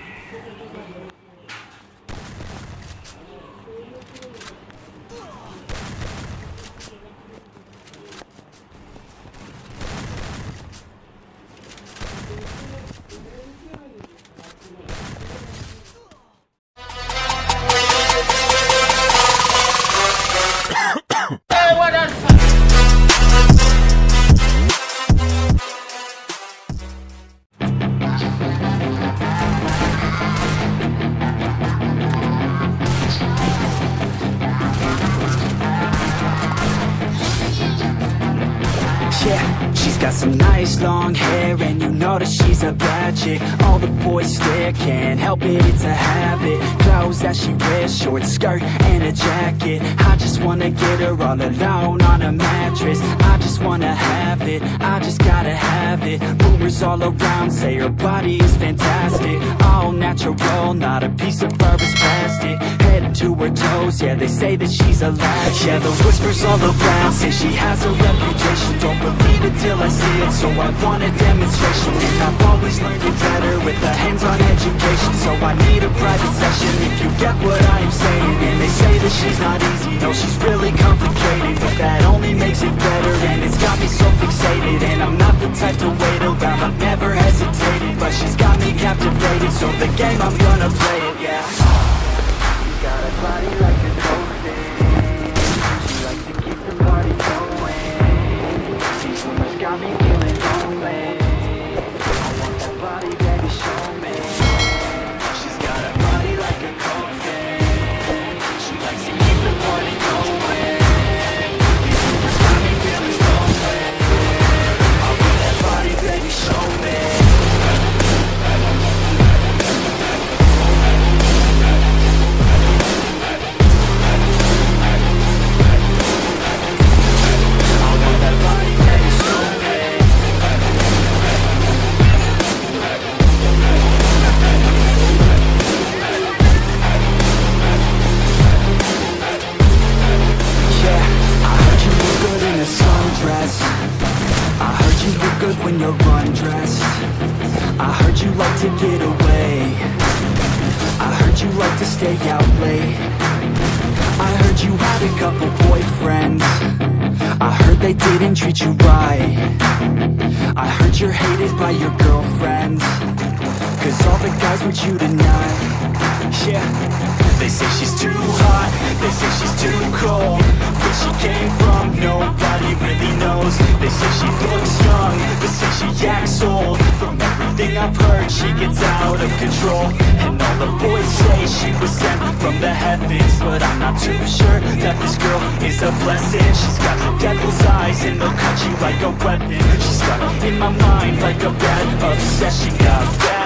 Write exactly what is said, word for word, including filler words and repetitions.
Yeah, she's got some nice long hair, and you know that she's a bad chick. All the boys stare, can't help it, it's a habit. Clothes that she wears, short skirt and a jacket. I just wanna get her all alone on a mattress. I just wanna have it, I just gotta have it. Rumors all around say her body is fantastic. All natural, not a piece of fur is plastic. Head to her toes, yeah, they say that she's a latch. Yeah, the whispers all around say she has a reputation. Don't believe it till I see it, so I want a demonstration. And I've always learned it better with a hands-on education. So I need a private session if you get what I am saying. And they say that she's not easy, no, she's really complicated, but that only makes it better, and it's got me so fixated. And I'm not the type to wait around, I've never hesitated, but she's got me captivated, so the game, I'm gonna play it, yeah. You got a body like a coaster, she likes to keep the party going. These rumors got me feeling lonely, I want that body, baby, show me. She's got a body like a coaster, she likes to keep the party going. These rumors got me feeling lonely, I want that body, baby, show me. When you're undressed, I heard you like to get away, I heard you like to stay out late, I heard you had a couple boyfriends, I heard they didn't treat you right, I heard you're hated by your girlfriends, cause all the guys want you tonight. Yeah, they say she's too hot, they say she's too cold, where she came from nobody really knows. They say she looks young, they say she acts old. From everything I've heard, she gets out of control. And all the boys say she was sent from the heavens, but I'm not too sure that this girl is a blessing. She's got the devil's eyes and they'll cut you like a weapon. She's stuck in my mind like a bad obsession. Got bad